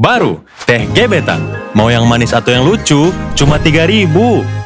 Baru, teh gebetan. Mau yang manis atau yang lucu, cuma 3.000.